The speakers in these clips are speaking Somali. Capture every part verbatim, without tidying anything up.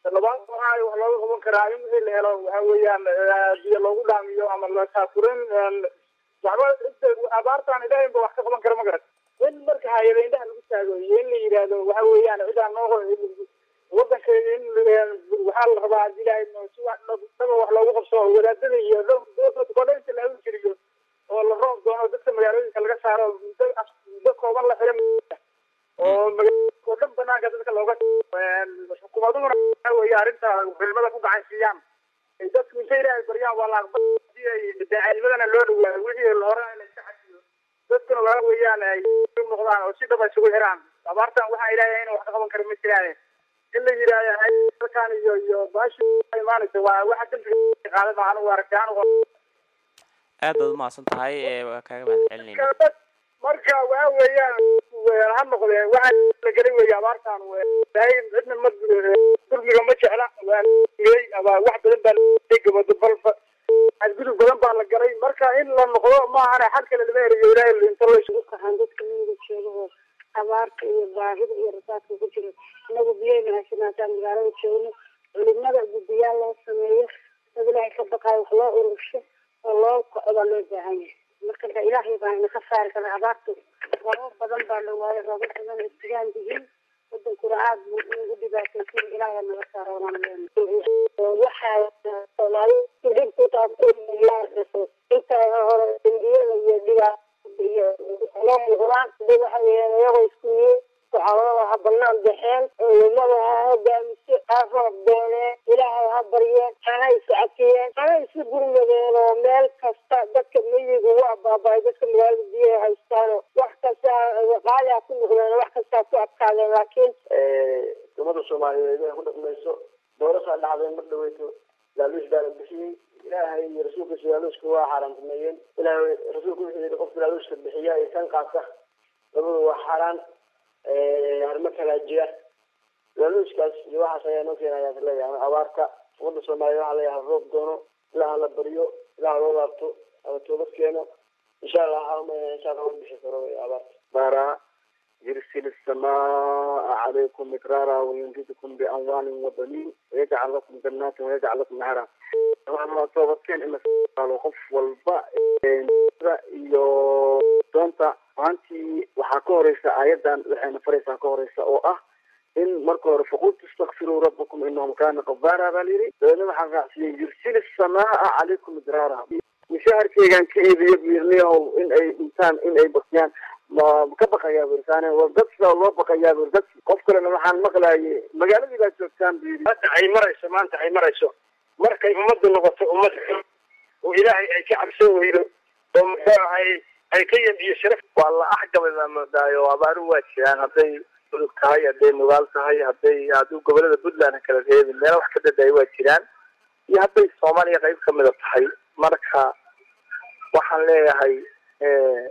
labaad waxaa wax looga qaban karaa in wixii la helo waxa weeyaan biyo loogu dhaamiyo ama la kaafurin waxba abaartaan ilaahay ba wax ka qaban kara ma garan in marka hay'ada indhaha lagu taago iyo in la yiraahdo waxa weeyaan cidaan noo wadanka in waxaa la rabaa ilaahay si wax dhaba wax loogu qabso wadaadada iyo dadka kodheynta la hawin jiriyo oo la roob doono dadka magaalooyinka laga saaro dad kooban la xiran oo magaalooyinka dhan banaanka dadka looga xukuumaduna waxa weeye arrinta xilmada ku gacan siiyaan ay dadku intay ilaahay baryaan waa la aqbalay ay dacaalmadana loo dhawaayo wixii la hore la iska xajiyo dadkuna waxa weeyaan ay noqdaan oo si dhaba isugu xiraan abaartan waxaa ilaahay inuu wax ka qaban karo ma jiraan in la yiraahdo halkaan iyo iyo baashi imaanaysa waa waxa dambiga qaadan aan u arkaan aad baad umahadsan tahay waa kaaga mahadcelinayna marka waxa weeyaan ha noqdee waxa la galay weeyaa abaartaan weey cidna ma dulmiga ma jecla waa aba wax badan baa la gabado balba gudub badan baa la galay marka in la noqdo ma aha xal kale lama helayo ilaahay inta la isugu qaxan dadka miyiga jooga abaarta iyo baahida iyo rasaadka ku jira inagu biyayna haysanaataan magaalada joogno culimada guddiyaal loo sameeyo dad ilaahay ka baqaayo wax loo urursho oo loo kacdo loo baahan yahay marka ilaahay baa ina ka saari kara abaarta waro badan baa la waayay roob badan ay tigaan diin wadankuna aad buu ugu dhibaataysan ilaahay naga saaro waxaa Soomaaliya dib u taabtay inta hore indiyada iyo dhiga iyo quraan dib waxa weeyaan iyagoo isku yimid waxaa banaan baxeen culimada ha hogaamiso afar doone ilaahay ha baryeen hana is cafiyeen hana is gurmadeen oo meel kasta dadka miyiga waa baaba'ay dadka magaalada biyaha haystaan wax kasta qaali ku noqdeen wax kasta ku adkaadeen laakiin umada Soomaaliyeed ay ku dhaqmayso doorasho dhacday mar dhaweyto laaluus baa la bixiyay ilaahay iyo rasuulkiisa laaluuska waa xaraamtiyeen ilaahay rasuulku wuxuu yiri qofka laaluuska bixiya ay kan qaata labadu waa xaraan arma kala jira laaluuskaas iyo waxa ay noo keenaya leeyahay abaarta umada Soomaaliyeed waxa leeyahay roob doono ilaaha la bariyo ilaaha loo laabto ama toobad keeno insha Allah ha insha Allah bixi karo abaarta bara يرسل السماء عليكم مدرارا ويمددكم بأموال وبنين ويجعل لكم جنات ويجعل لكم نهرا. طبعا توبتين إما قالوا خف والباء يو دونتا أنتي وحكوريسا أيضا وحنا فريسا كوريسا أو أه إن مركو رفقوا تستغفروا ربكم إنهم كان غفارا باليري لأنه حقا يرسل السماء عليكم مدرارا مشاعر كيغان كيف يبيرنيه إن أي إنسان إن أي بقيان ما كبقى يا برسانة وقدس الله بقى يا برسانة قفكر أنا محن مقلة مقالة إذا كان بيري هذا عي مريسة ما أنت عي مريسة مركي أمد النغطة أمد وإلهي أي كعب سوي له ومحاعي أي كيان يشرف والله أحقب إذا مدايو وابارو واتشان هذي هاي هذي مغالطة هاي هذي هادو قبل البدلان كلا هذي اللي روح كده داي واتشان يهبي الصومالية غيب كمدة حي مركها وحن ليه هاي اه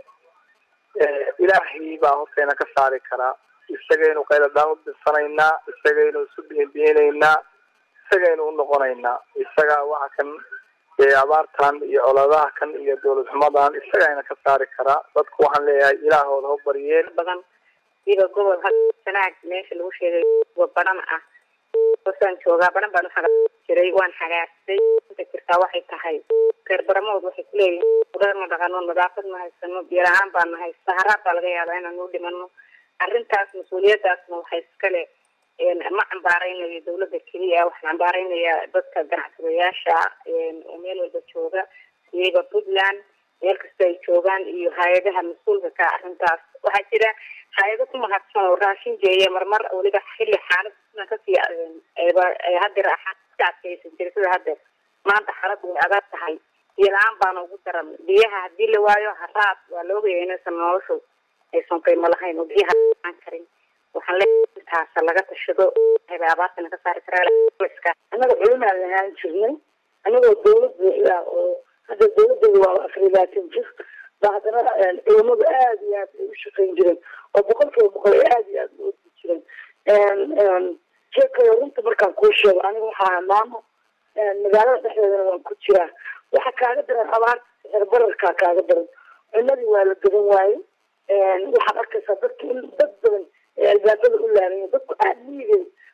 إلهي باهوتنا كساري كرا استجينو قيل داود الصنينا استجينو سبين بينينا استجينو نقونينا استجا وحكن عبارتان يولدها كان يدول حمدان استجينا كساري كرا dadku waxaan leeyahay ilaahooda u bariyeen badan ida gobol had sanaad meesha lagu sheegay waa badan ah waxaan joogaa badan baan xaga jiray waan xagaastay inta jirta waxay tahay garbarmood waxay leeyihiin qudar dhaqano nadaafad ma haysano biiraan baan nahay sahara baa laga yaabaa inaan u dhimano arrintaas mas'uuliyadaasna waxay iska leh een ma cambaaraynayo dawladda kaliya waxaan cambaaraynayaa dadka ganacsadayaasha een oo meel walba jooga iyaga Puntland meel kasta ay joogaan iyo hay'adaha mas'uulka ka arrintaas waxaa jira hay'ado ku mahadsan oo raashin jeeya marmar waliba xilli xaalad ka sii ay hadda raaxad taasaysan jirta hadda maanta xaalad way adag tahay ilaan baan ugu daran biyaha hadii la waayo haraad waa loo geeyay noloshu aysan qiimo lahayn oo biyaha aan karin waxaan leeyahay taas laga tashado hay'adaha ka saari karaa iska anaga culimada aan jirnay anaga dawladda ilaa oo hadda dawladda waa afriibatin jir baadana culimadu aad iyo aad u shaqeyn jireen oo boqolkiiba boqol aad iyo aad u jireen een sheekay runta markaan ku sheego aniga waxaa maamo magaalada dhexdeeda waan ku jiraa waxa kaaga daran abaar barbarka kaaga daran cunadii waa la gadan waaye een waxa arkaysaa dadka in dad badan ee albaabada u laaran dadku aad liigay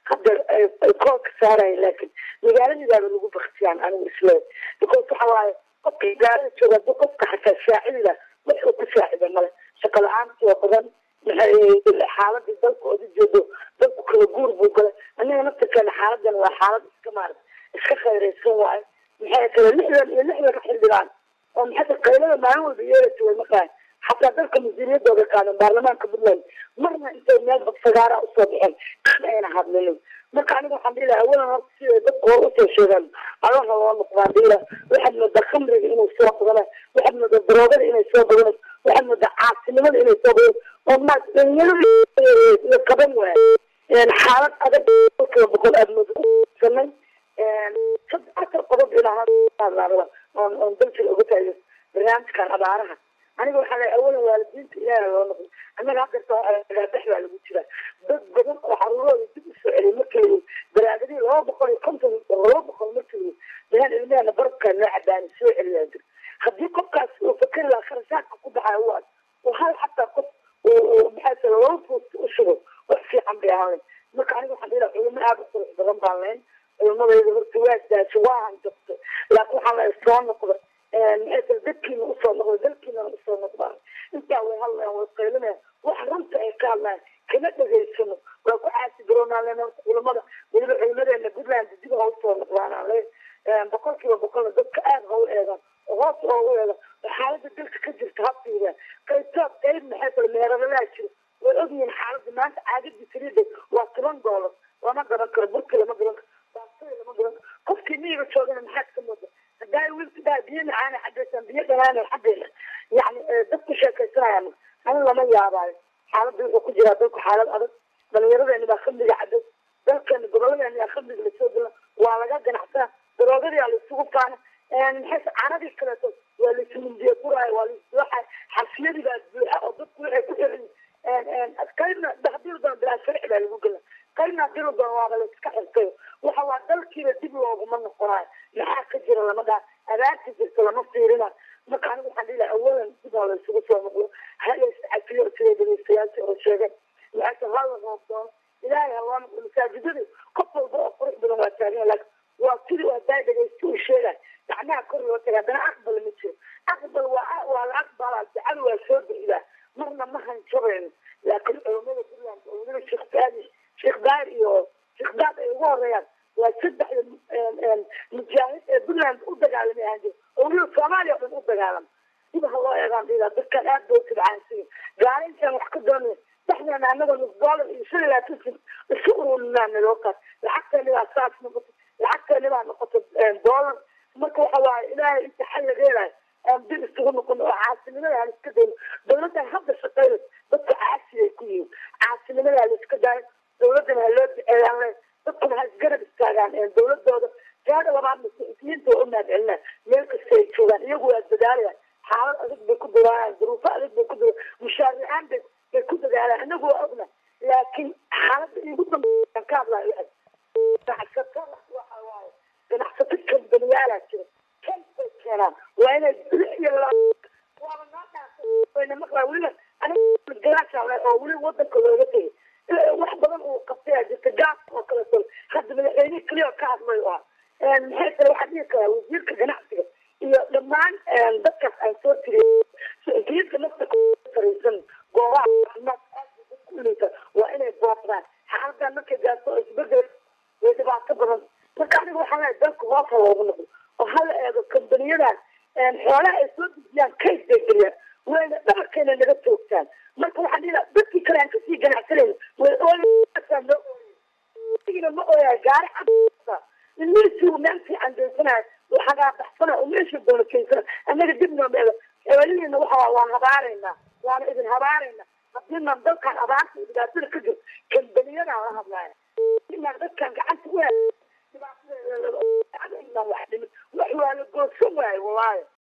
hadda ay koolka saaraya laakiin magaaladiibaaba lagu baktiyaan anigu isle because waxa waaye qofka magaalada jooga haddii qofka xataa saacida wuxuu ku saacida male shaqo la-aantii oo badan maxay xaaladii dalka oda jeedo dalku kala guur buu galay aniga naftirkeena xaaladan waa xaalad iska maarad iska khayraysan waaye maxay kale lixdan iyo lixdan xildhibaan oo maxay qaylada maalin walba yeelata way maqaan xataa dalka mas-uuliyadooda qaadan baarlamaanka puntland marna intay meel badsagaara usoo bixeen kan ayna hadlinin marka aniga waxaan dhihi lahaa awalan horta siday dadku hor usoo sheegaan allaha loo noqdaan dhihi laha waxaad moodaa khamriga inuu soo badana waxaad moodaa daroogada inay soo badanayso waxaad moodaa caasinimada inay soo badan oo maad dhalinyarada la qaban waayo xaalad adag boqolkiiba boqol aad mooda kusanay afar qodob ilaa hadlaarada oon oon dalkii uga taayo barnaamijkan abaaraha aniga waxaa la awalan waalidiinta ilaaha loo noqdo annaga hadeerta gaadex baa lagu jiraa dad badan oo caruurooda dib usoo celiyay markii baraagadii laba boqol iyo konton laba boqol markii dahan ilmahana barabkaa noo cadaani soo celiyaa jir haddii qofkaas uu fakeri lahaa kharashaadka ku baxaya waas oo hal xataa qof maxaa tala laba post u shugo wax fiican bay ahaan lahayn marka aniga waxaan dhihi lahaa culimo aada u qurux badan baan lahayn culimadayda horta waa daasho waa hanjabto laakiin waxaa la soo noqda maxay tala dadkiina usoo noqda dalkiinana usoo noqdaan intaa way hadlayaan way qaylinayaan wax runta ay ka hadlayaan kama dhegaysano waa ku caasi garoonaan leen horta culimada weliba culimadeena puntland dib ha usoo noqdaanaan le boqolkiiba boqolna dadka aada ha u eegaan oo hoos oogu eegaan oo xaalada dalka ka jirta ha fiiriyaan qaybtood qayb maxay tala meeradalaa jiro way ogyihiin xaalada maanta caadadii saliida waa toban doolar lama garan karo burki lama garan karo baastada lama garan karo qofkii miyiga joogana maxaad ka mooda haddaa wiilka daa biyo macaana xaggaysan biyo dhanaana xaggayna yani dadku sheekaysanayaan ani lama yaabaayo xaaladda wuxuu ku jiraa dalku xaalad adag dhalinyaradeenna baa khamriga caday dalkeena goboladeena yaa khamriga lasoo gala waa laga ganacsaa daroogadii aa laisugu faana maxay caradii kaleeto waa laismundiye guraayo waa laisbuuxayo xabsiyadii baa buuxa oo dadku waxay ku xiran qaybna hadii la doono bilaa sharci baa lagu gela qaybna hadii la doono waaba la iska xirtayo waxa waa dalkiiba dib looguma noqonayo maxaa ka jira lama dhaa abaarta jirta lama fiirina marka anigu waxaan dhihi lahaa awalan dib oo la isugu soo noqdo hala iscafiyo sida dhegeystayaasha oo sheegeen maxayse hala roob doono ilaahay ha loo noqdo masaajidadii qof walba oo qurux badan waa taagan laakiin waa sidii hadaa dhegeysta uu sheegay gacmaha kor loo tagaa haddana aqbal ma jiro aqbal waa waa la aqbalaa ducada waa soo bixidaa marna ma hanjabayno laakiin culamada puntland oo weliba sheekh saadi sheekh daar iyo sheekh daad ay ugu horeeyaan waa saddexda mujaahid ee puntland u dagaalamay ahaan jira oo weliba soomaaliya o dhan u dagaalama dib ha loo eegaan dhiidaa dadkan aad bay u tibcaansiyin gaala intaan wax ka doonay dhexdeena anagoo nus doolar iyo shan iyo labaatan sent isu ururinaa nalookaas lacagteeni baa saas noqotay lacagteeni baa noqotay doolar marka waxa waaye ilaahay inta xal laga helayo aan dib isugu noqono oo caasinimada aan iska dayno dawladdan hadda shaqeyna dadka caasiyay ku yihiin caasinimada ha la iska daayo dawladdan ha loo duceeyaan le dadkuna ha isgarab istaagaan dawladooda gaada labaad masiixiyiinta waa u mahadcelinaa meel kasta ay joogaan iyagu waa dadaalayaan xaalad adag bay ku dadaalayaan duruufo adag bay ku dada mushaaric-aan bay bay ku dadaalayaan inagu waa ogna laakiin xaaladda igu dambeeyaan ka hadlayo waxay ganacsatada waxa waaye ganacsato kambaniyaala jira kan bay keenaan waa inay lix iyo laba waaba noo dhaafay wayna maqlaa weliba aniga galaashaa oo weliba wadanka looga tegay wax badan uu qabtay jirta gaas oo kaleeto hadda madaxweynihii keliya ka hadlay oo ah maxay kale waxaa dhihi karaa wasiirka ganacsiga iyo dhammaan dadkaas aan soo tiriyay geedka nafta fariisan goobaha caafimaadka aad bay dadku uleysa waa inay booqdaan xaaladan markay gaarto isbedel way dhibaato badan marka aniga waxaan leeyahay dalka hoosa loogu noqdo oo hala eego kambaniyadan xoolaha ay soo dejiyaan kayd bay geliyaan wayna dhabarkeena naga toogtaan marka waxaan dhihi lahaa dadkii kale aan kasii ganacsanayno way ooyaan loo ooyay ma ooyaa gaari cad ilmihiisii meel fiican geysanayo waxagaa baxsana oo meeshii doona keysana annaga dib noo meelo xoolihiina waxa waan habaaraynaa waana idin habaaraynaa haddiinaan dalkan abaarta iyo dhibaatada ka jiro kambaniyadaan la hadlaaya inaan dadkan gacanta u hel dhibaatada wax dhimin wax waa la goosan waayo wallaahi